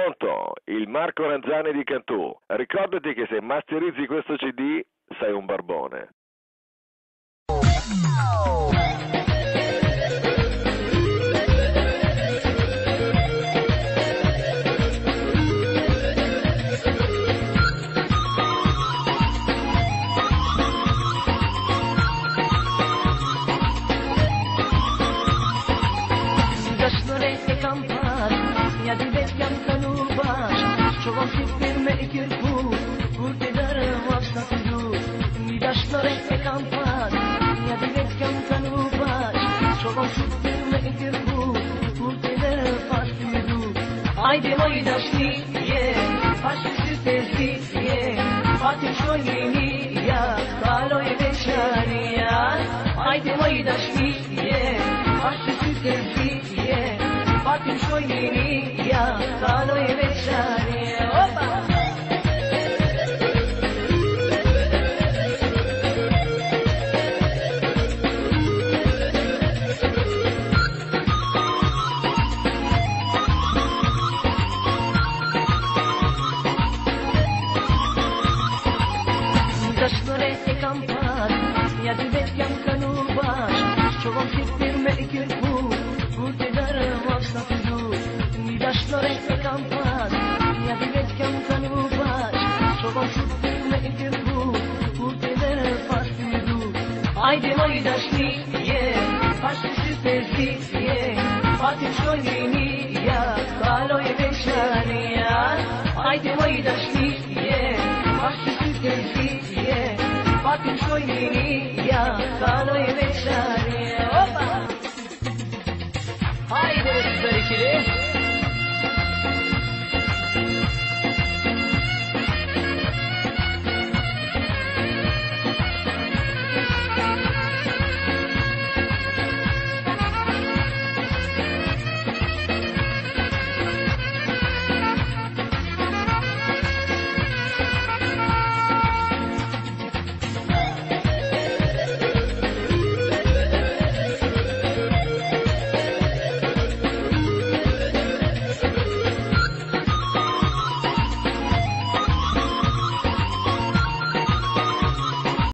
Pronto? Il Marco Ranzani di Cantù. Ricordati che se masterizzi questo CD sei un barbone. Çoban siktirme kirpu, kurte dara vasta tudu. Mi daşlare kampan, ya divet kamkanu baş. Çoban siktirme kirpu, kurte dara vasta tudu. Haydi oydaşni ye, başlısı tezli ye. Fatih şoyini ya, kaloy beşani ya. Haydi oydaşni ye, başlısı tezli ye. Fatih şoyini ya, kaloy beşani. Ya divet kamkanu baş, çoban siktirme kirpu, kurte dara vasta tudu. Mi daşlare kampan, ya divet kamkanu baş, çoban siktirme kirpu, kurte dara vasta tudu. Haydi oydaşni ye, başlısı tezli ye. Fatih şoyini ya, kaloy beşani ya. Haydi oydaşni ye, başlısı tezli ye.